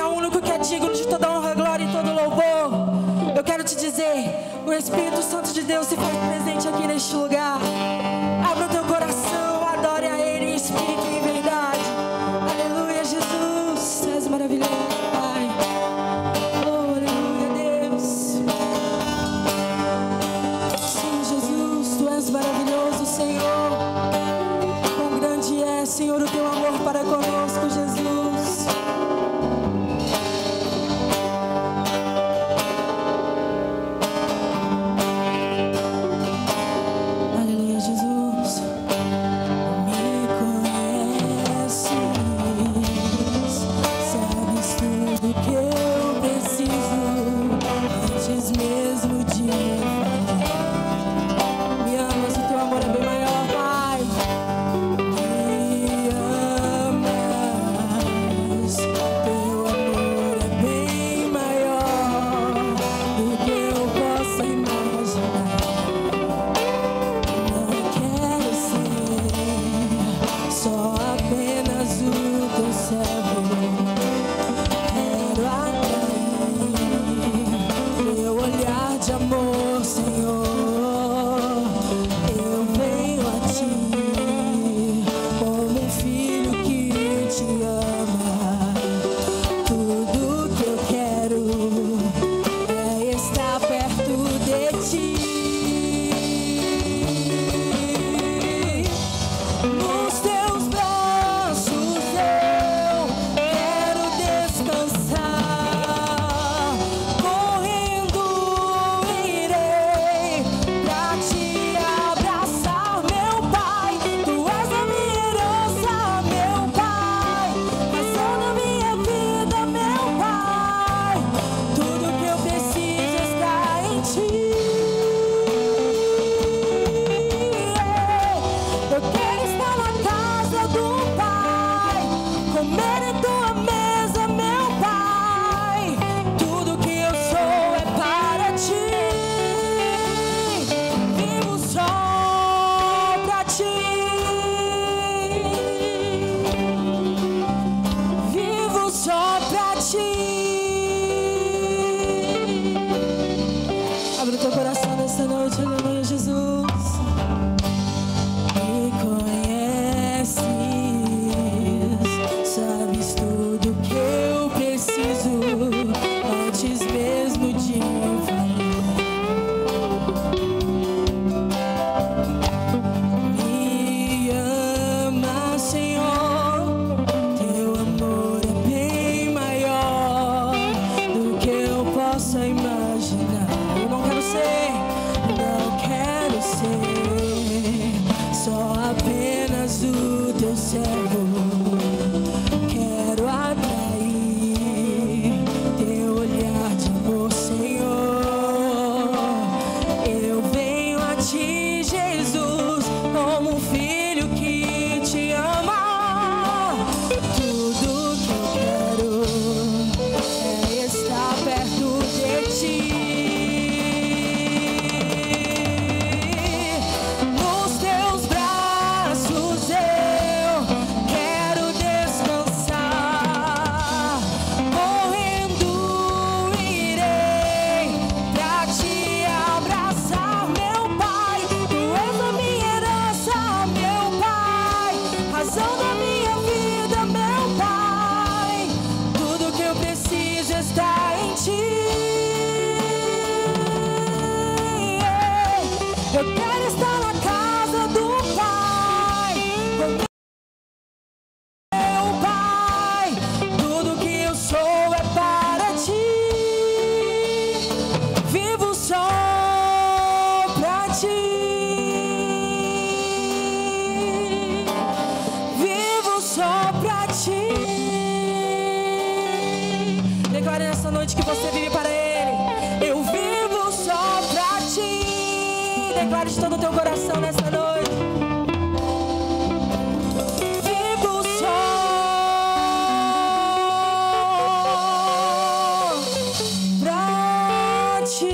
ao único que é digno de toda honra, glória e todo louvor. Eu quero te dizer, o Espírito Santo de Deus se faz presente aqui neste lugar. Abra o teu coração, adore a Ele em espírito e em verdade. Aleluia, Jesus, tu és maravilhoso, Pai. Oh, aleluia, Deus. Sim, Jesus, tu és maravilhoso, Senhor. Quão grande é, Senhor, o teu amor para conosco, Jesus. Declare de todo o teu coração nessa noite. Vivo só pra ti.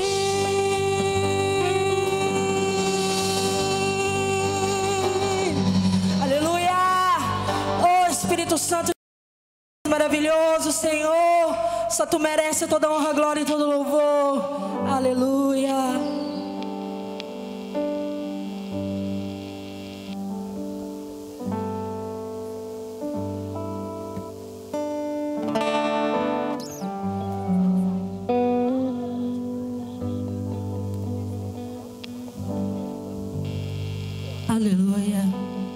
Aleluia. Oh Espírito Santo maravilhoso, Senhor. Só tu merece toda honra, glória e todo louvor. Aleluia. Aleluia.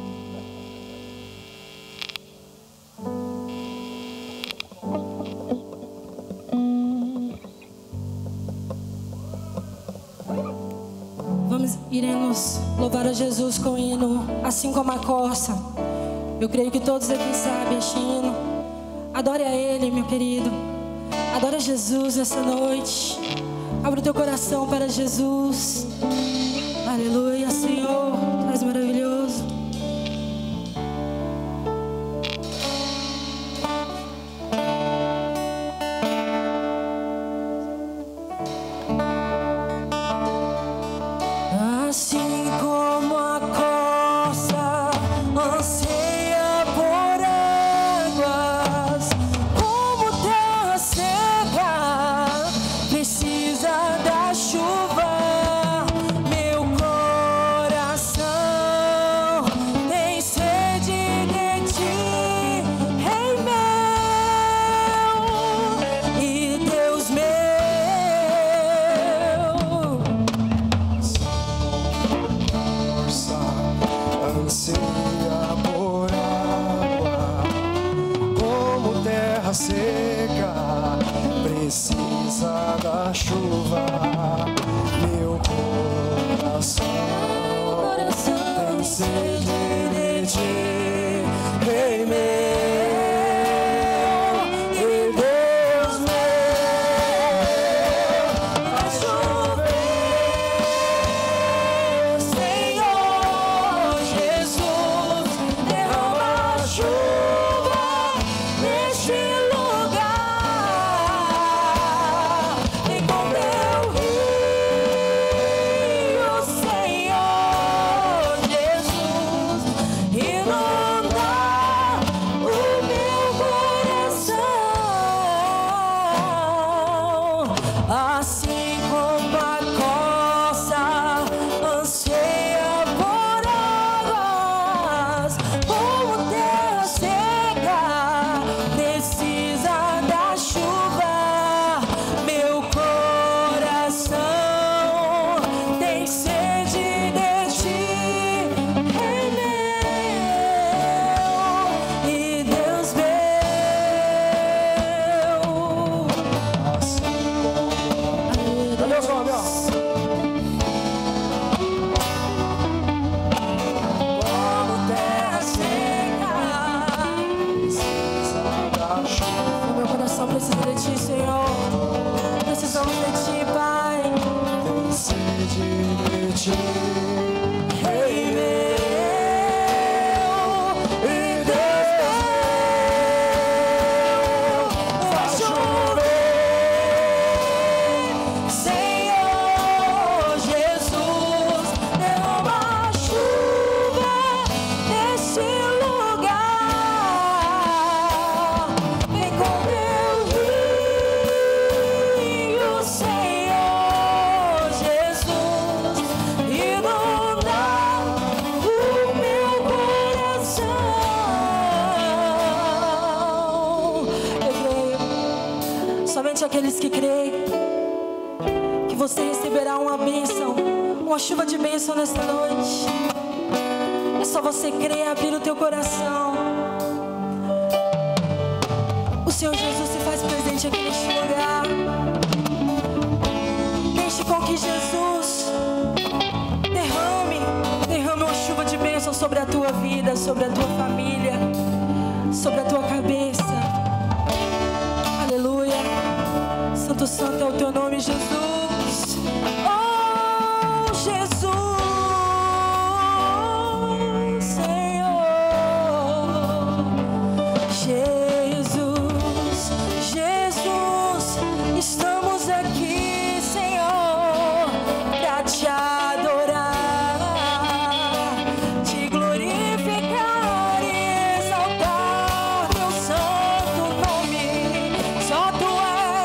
Iremos louvar a Jesus com o hino, assim como a corça. Eu creio que todos aqui sabem este hino. Adore a Ele, meu querido. Adore a Jesus nessa noite. Abre o teu coração para Jesus. Aleluia, Senhor. Tu és maravilhoso. Aqueles que creem que você receberá uma bênção, uma chuva de bênção nesta noite. É só você crer, abrir o teu coração. O Senhor Jesus se faz presente aqui neste lugar. Deixe com que Jesus derrame uma chuva de bênção sobre a tua vida, sobre a tua família, sobre a tua cabeça. Aleluia. Santo, santo é o teu nome, Jesus. Oh, Jesus, Senhor. Jesus, Jesus, estamos aqui, Senhor, para te adorar, te glorificar e exaltar teu santo nome. Só tu és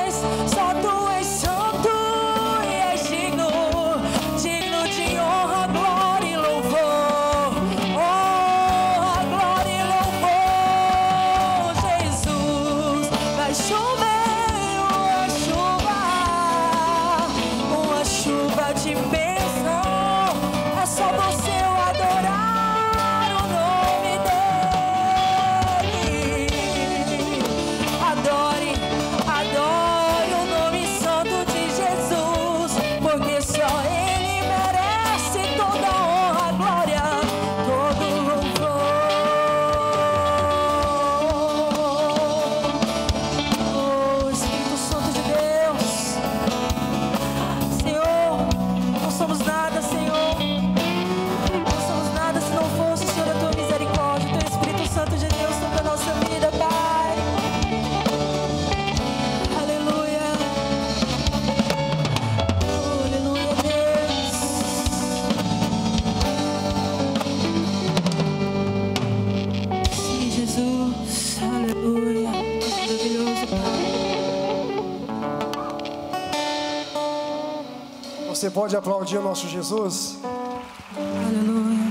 Você pode aplaudir o nosso Jesus? Aleluia.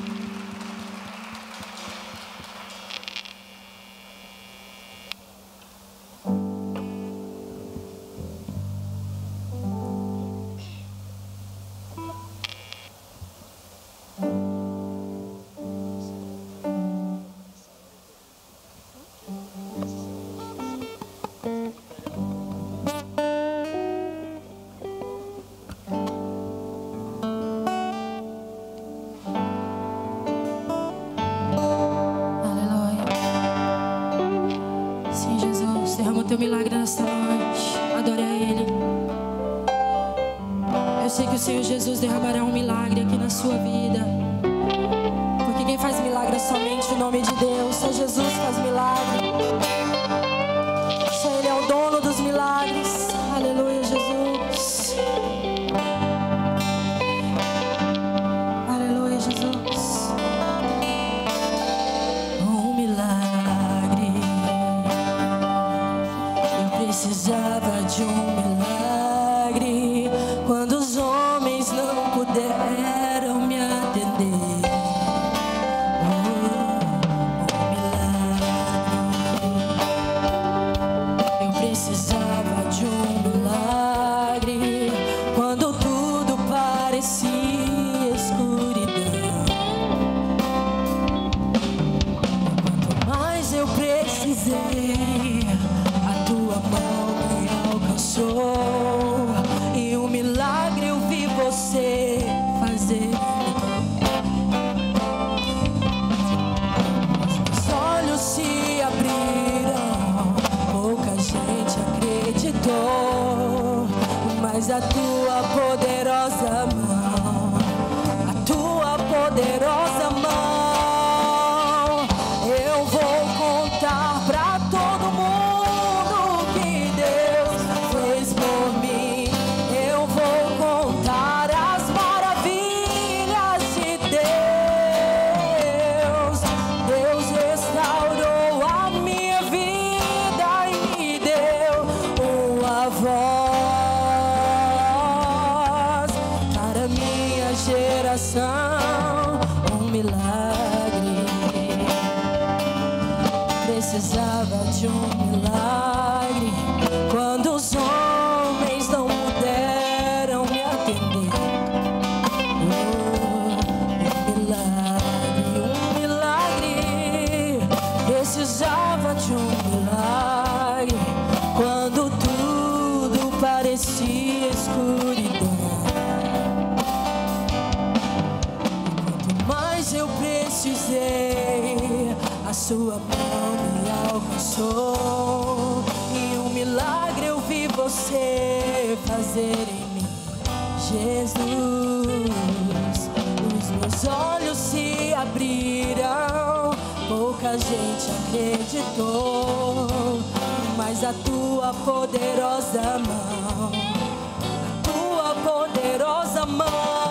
Teu milagre nesta noite, adore a Ele. Eu sei que o Senhor Jesus derramará um milagre aqui na sua vida, porque quem faz milagre é somente o nome de Deus. Só Jesus faz milagre, só Ele é o dono dos milagres. Aleluia, Jesus. Aleluia, Jesus. Um milagre. Precisava de um milagre quando os homens não puderam me atender. Um milagre. Eu precisava de um milagre quando tudo parecia escuridão. Quanto mais eu precisei, a tua mão me alcançou e um milagre eu vi você fazer. Os olhos se abriram, pouca gente acreditou, mas a tua poderosa mão, a tua poderosa mão, eu vou contar pra todo mundo um milagre. Precisava de um milagre quando os homens não puderam me atender. Um milagre. Precisava de um milagre quando tudo parecia escuridão. Eu precisei, a sua mão me alcançou e um milagre eu vi você fazer em mim, Jesus. Os meus olhos se abriram, pouca gente acreditou, mas a tua poderosa mão, a tua poderosa mão,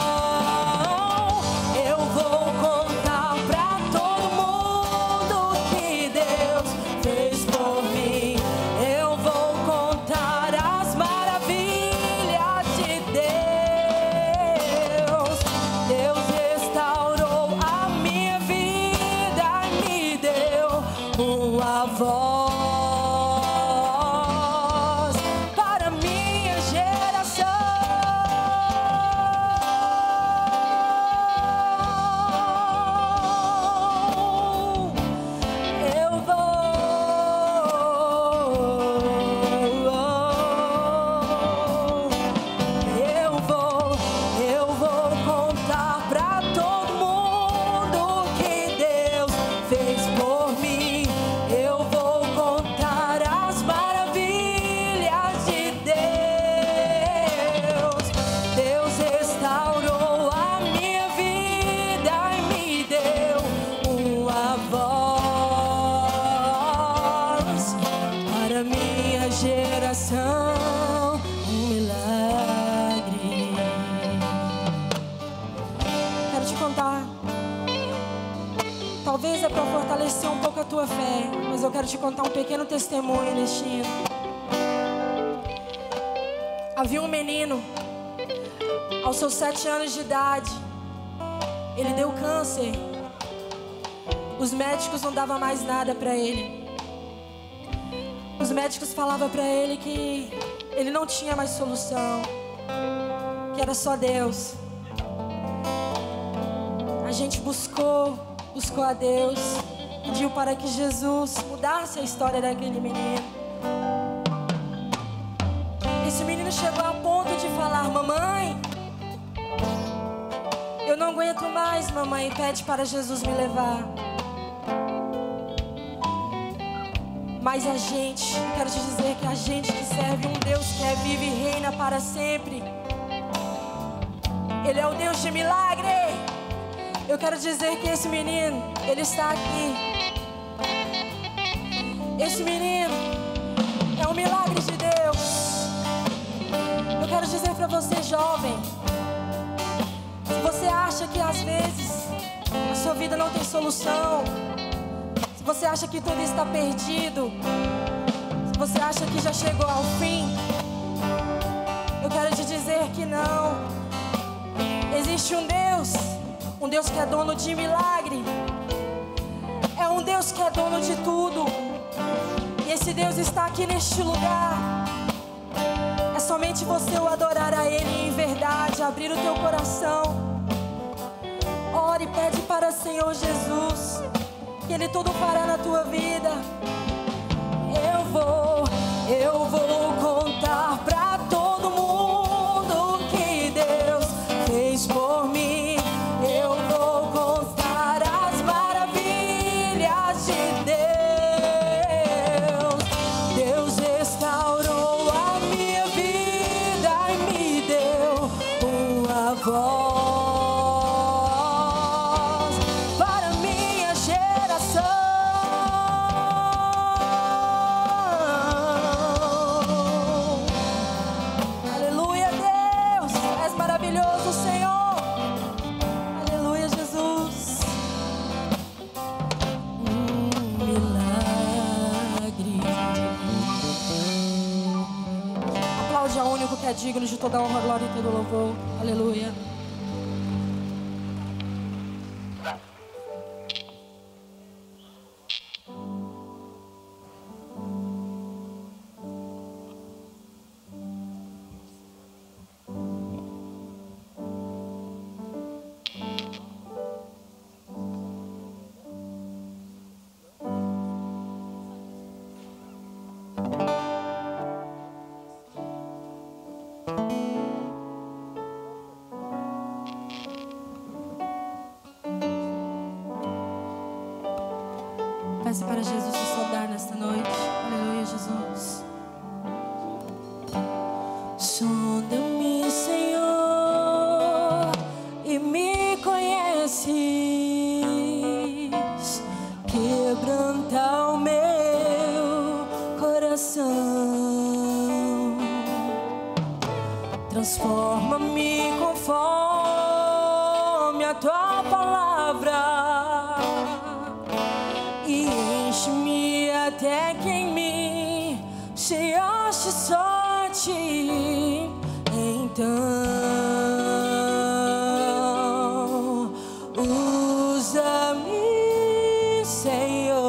talvez é para fortalecer um pouco a tua fé, mas eu quero te contar um pequeno testemunho neste hino. Havia um menino Aos seus 7 anos de idade, ele deu câncer. Os médicos não davam mais nada para ele. Os médicos falavam para ele que ele não tinha mais solução, que era só Deus. A gente buscou a Deus, pediu para que Jesus mudasse a história daquele menino. Esse menino chegou a ponto de falar: mamãe, eu não aguento mais, mamãe, pede para Jesus me levar. Mas a gente, quero te dizer que a gente que serve um Deus que é vivo e reina para sempre, Ele é o Deus de milagre. Eu quero dizer que esse menino, ele está aqui. Esse menino é um milagre de Deus. Eu quero dizer para você, jovem, se você acha que às vezes a sua vida não tem solução, se você acha que tudo está perdido, se você acha que já chegou ao fim, eu quero te dizer que não. Existe um Deus que é dono de milagre. É um Deus que é dono de tudo. E esse Deus está aqui neste lugar. É somente você o adorar a Ele em verdade, abrir o teu coração. Ore e pede para o Senhor Jesus que Ele tudo fará na tua vida. Eu vou contar pra todo mundo o que Deus fez por mim. Eu vou contar as maravilhas de Deus. Deus restaurou a minha vida e me deu uma voz para minha geração. Aleluia, Deus, és maravilhoso, Senhor. Aleluia, Jesus. Milagre. Aplaude ao único que é digno de toda honra, glória e todo louvor. Aleluia. Peça para Jesus te saudar nesta noite. Aleluia, Jesus. Sonda-me, Senhor, e me conheces. Quebranta o meu coração. Transforma-me conforme a tua palavra. E enche-me até que em mim se ache só ti. Então usa-me, Senhor.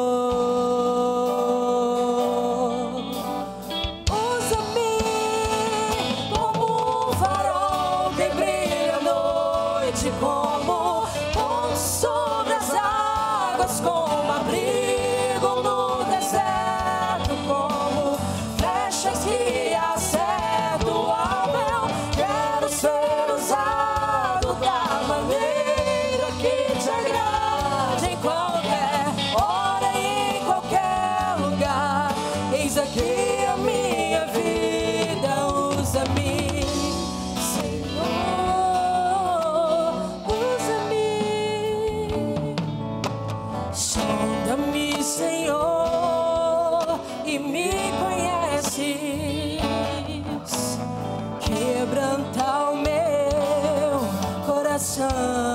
Usa-me como um farol que brilha à noite, como ponte sobre as águas, como abrigo no deserto, como flechas que acertam o alvo. Quero ser usado da maneira que te agrade, em qualquer hora e em qualquer lugar. Eis aqui a minha vida, usa-me, Senhor, usa-me. Sonda-me, Senhor, e me conheces. Quebranta o meu coração.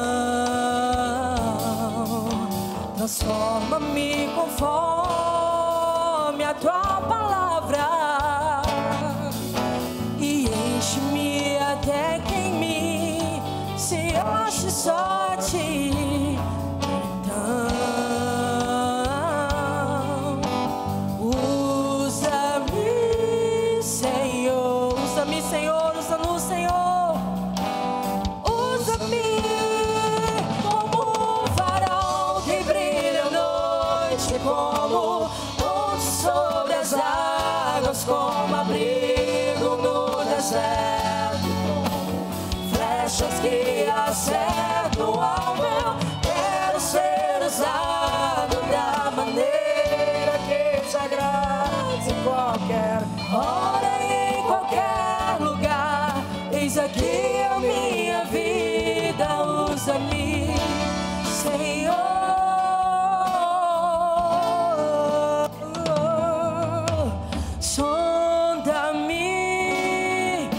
Transforma-me conforme a tua palavra. E enche-me até que em mim deserto, flechas que acertam o alvo. Eu quero ser usado da maneira que te agrade, em qualquer hora e em qualquer lugar. Eis aqui a minha vida, usa-me, Senhor. Sonda-me,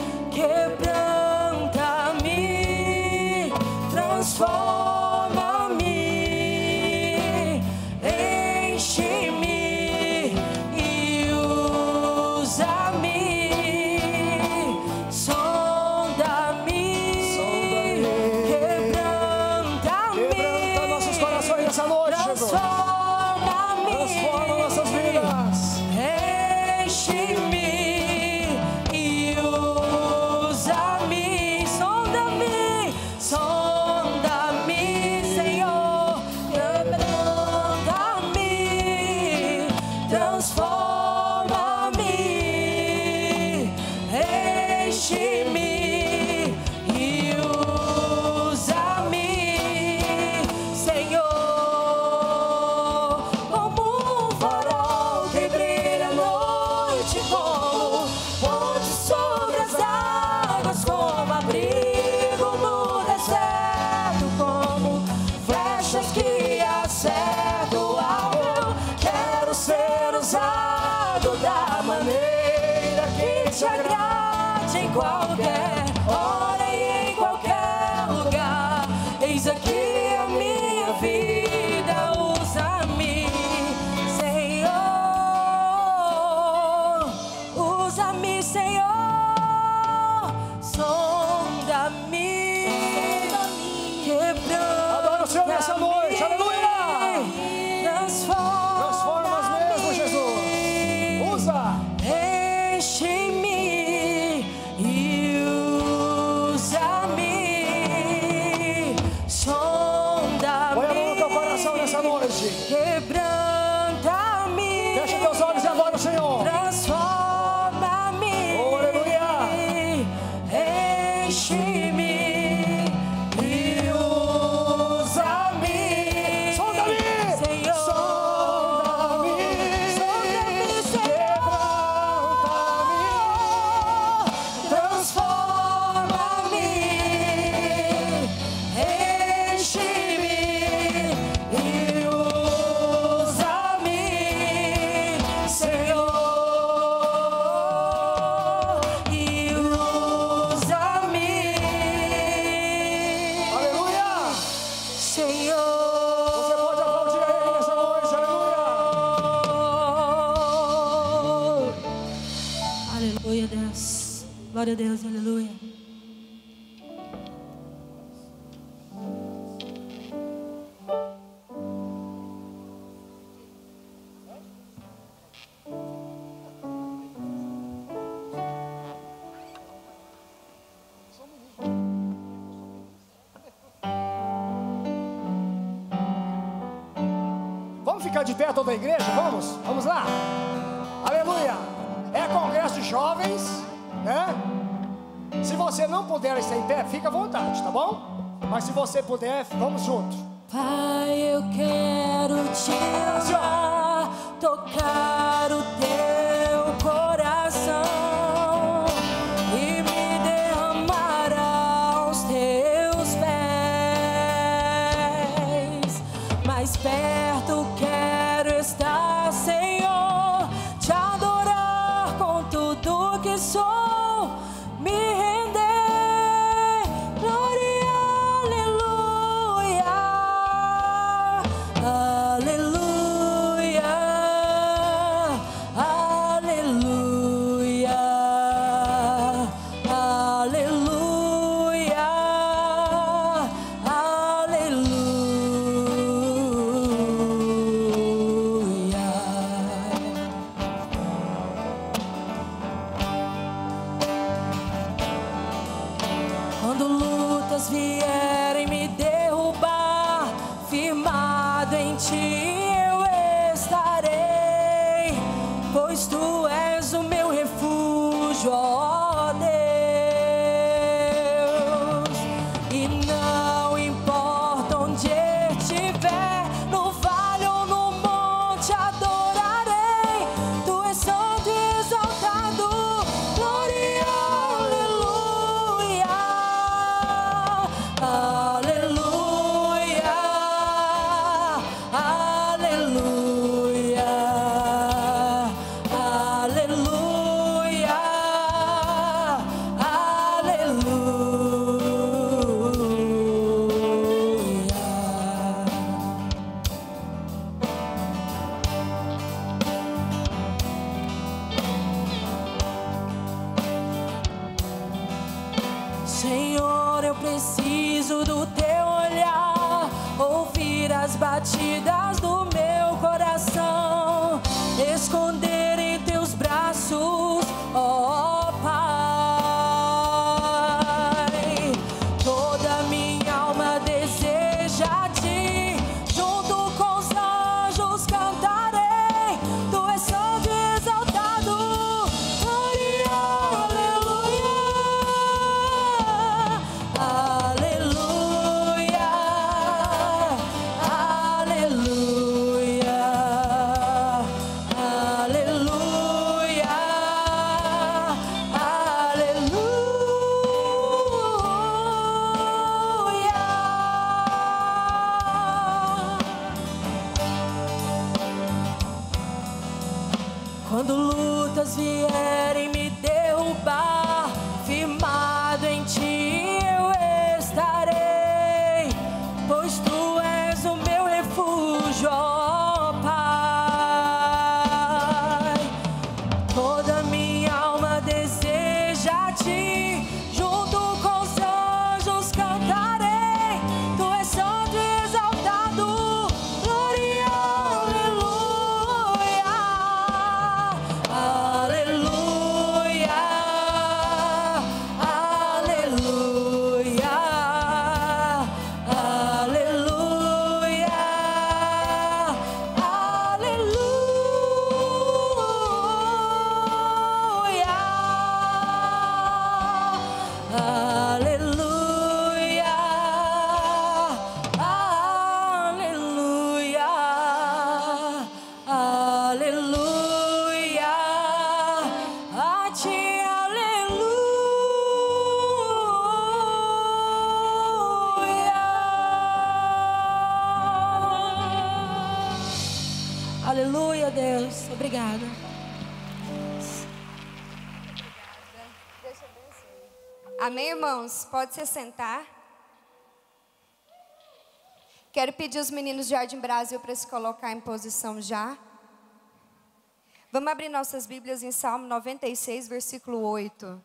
quebranta-me, transforma-me, enche-me e usa-me. Sonda-me, quebranta-me, Quebranta nossos corações nessa noite, Jesus. transforma-me, Transforma nossas vidas. enche-me e usa-me. Sonda-me, sonda-me, Senhor. Quebranta-me, transforma-me, enche-me e usa-me, Senhor. Como um farol que brilha à noite, como ponte sobre as águas, como abrigo no deserto, como flechas que acertam o alvo. Eu quero ser usado da maneira que te agrade, em qualquer hora e em qualquer lugar. Eis aqui a minha vida, usa-me, Senhor. Usa-me, Senhor. Sonda-me, quebranta-me. Adora o Senhor nessa noite, aleluia. Transforma-as mesmo, Jesus. Usa. Enche-me e usa-me. Sonda-me. Põe a mão no teu coração nessa noite. Quebranta-me. Fecha teus olhos e adora o Senhor. Transforma-me. Oh, aleluia. Enche-me e usa-me. Sonda-me. Senhor. Sonda-me. Sonda-me, Senhor. Transforma-me, enche-me e usa-me, Senhor. E usa-me, Aleluia. Senhor. Você pode aplaudir a Ele nessa noite, aleluia. Aleluia, Deus. Glória a Deus, aleluia. Vamos ficar de pé toda a igreja? Vamos? Vamos lá. Aleluia. É congresso de jovens, né? Se você não puder estar em pé, fica à vontade, tá bom? Mas se você puder, vamos juntos. Pai, eu quero te amar, tocar o teu coração e me derramar aos teus pés. Mais perto quero estar, Senhor, te adorar com tudo que sou, me render. Glória, aleluia, aleluia, aleluia, aleluia, aleluia. Quando lutas vierem me derrubar, firmado em ti eu estarei, pois tu és o meu refúgio, ó Deus. Senhor, eu preciso do teu olhar, ouvir as batidas do meu coração, esconder em teus braços, ó Pai. Toda minha alma deseja ti, junto com os anjos cantarei, tu és santo e exaltado, glória, aleluia, aleluia, aleluia, aleluia, aleluia. Quando lutas vierem me derrubar, firmado em ti eu estarei, pois tu és o meu refúgio, ó Pai. Toda minha alma deseja ti, junto com os anjos cantarei, tu és santo e exaltado, glória, aleluia, aleluia, aleluia, aleluia, aleluia, aleluia, a ti, aleluia. Aleluia, Deus. Obrigada. Amém, irmãos? Pode se sentar. Quero pedir os meninos do Jardim Brasil para se colocar em posição já. Vamos abrir nossas Bíblias em Salmo 96, versículo 8.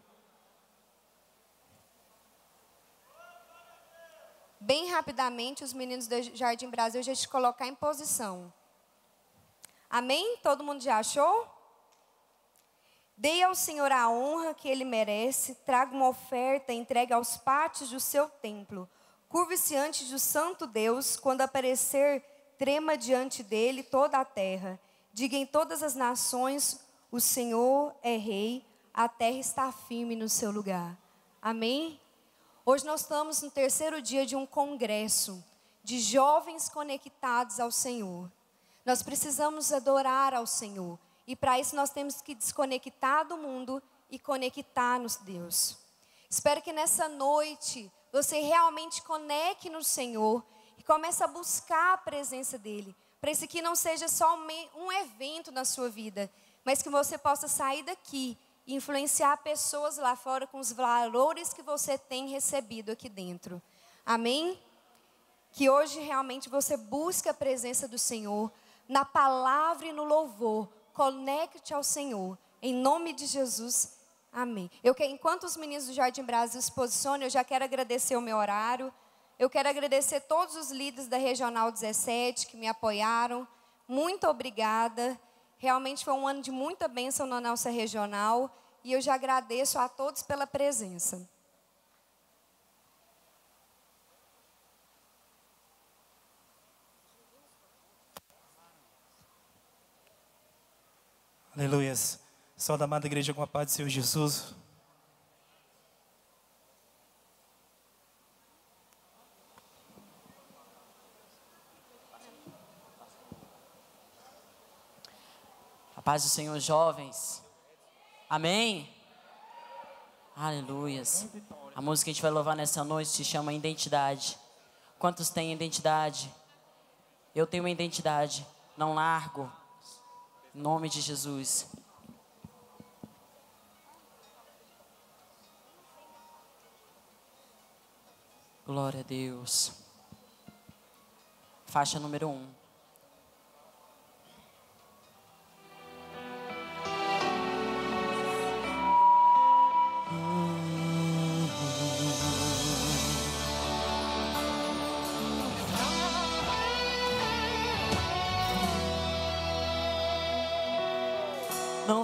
Bem rapidamente, os meninos do Jardim Brasil já se colocar em posição. Amém? Todo mundo já achou? Dê ao Senhor a honra que Ele merece, traga uma oferta, entregue aos pátios do seu templo. Curve-se ante do santo Deus, quando aparecer, trema diante dele toda a terra. Diga em todas as nações, o Senhor é rei, a terra está firme no seu lugar. Amém? Hoje nós estamos no terceiro dia de um congresso de jovens conectados ao Senhor. Nós precisamos adorar ao Senhor. E para isso nós temos que desconectar do mundo e conectar nos Deus. Espero que nessa noite você realmente conecte no Senhor e comece a buscar a presença dEle. Para isso aqui não seja só um evento na sua vida, mas que você possa sair daqui e influenciar pessoas lá fora com os valores que você tem recebido aqui dentro. Amém? Que hoje realmente você busque a presença do Senhor na palavra e no louvor. Conecte ao Senhor, em nome de Jesus, amém. Enquanto os meninos do Jardim Brasil se posicionam, eu já quero agradecer o meu horário. Eu quero agradecer todos os líderes da Regional 17 que me apoiaram. Muito obrigada. Realmente foi um ano de muita bênção na nossa regional. E eu já agradeço a todos pela presença. Aleluias. Só da amada igreja com a paz do Senhor Jesus. A paz do Senhor, jovens. Amém? Aleluias. A música que a gente vai louvar nessa noite se chama Identidade. Quantos têm identidade? Eu tenho uma identidade. Não largo. Em nome de Jesus. Glória a Deus. Faixa número 1.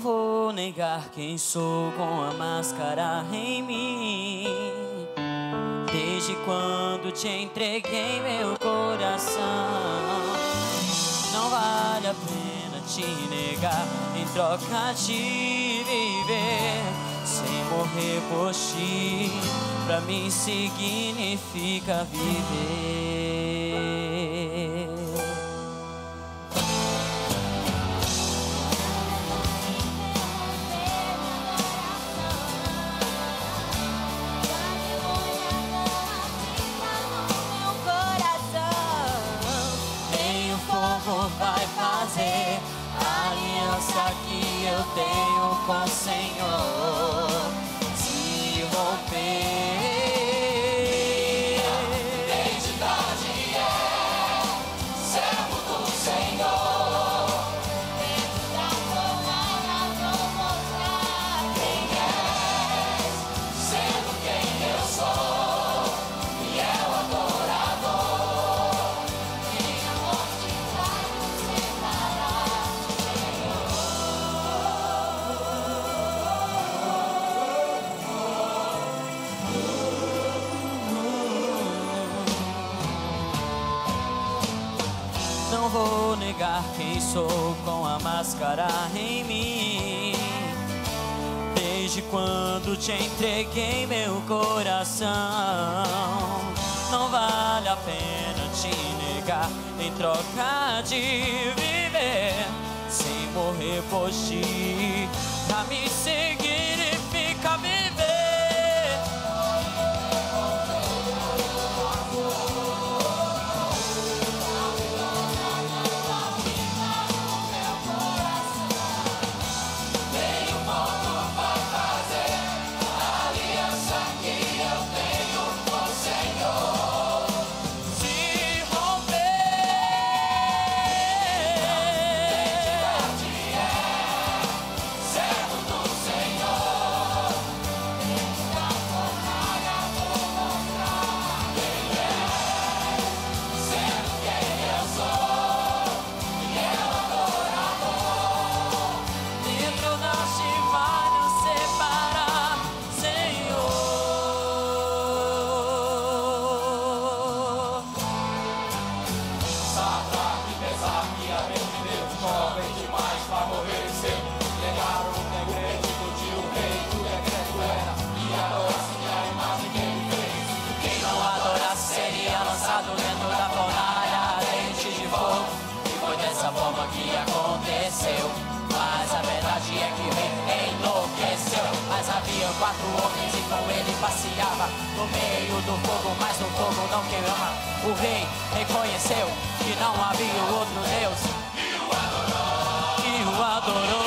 Não vou negar quem sou com a máscara em mim. Desde quando te entreguei meu coração, não vale a pena te negar em troca de viver. Sem morrer por ti, pra mim significa viver. Vai fazer a aliança que eu tenho com o Senhor se romper. Identidade é servo do Senhor. Dentro da palavra vou mostrar quem és, sendo quem eu sou, fiel adorador. Quem a morte vai nos separar, Não vou negar quem sou com a máscara em mim. Desde quando te entreguei meu coração, não vale a pena te negar em troca de viver. Sem morrer por ti, pra mim significa viver. Que aconteceu, mas a verdade é que o rei enlouqueceu. Mas havia 4 homens e com ele passeava no meio do fogo, mas o fogo não queimava. O rei reconheceu que não havia outro Deus e o adorou.